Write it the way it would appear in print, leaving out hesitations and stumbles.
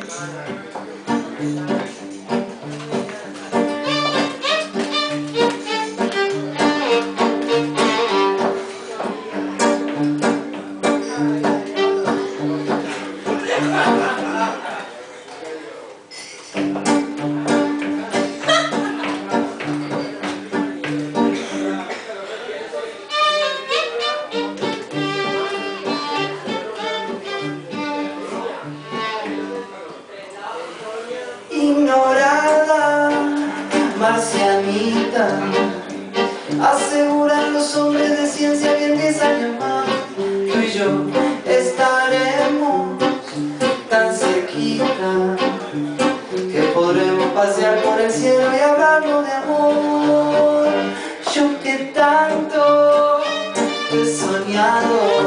Ignorada, marcianita, aseguran los hombres de ciencia que en 10 años más tú y yo estaremos tan cerquita que podremos pasear por el cielo y hablarnos de amor. Yo que tanto he soñado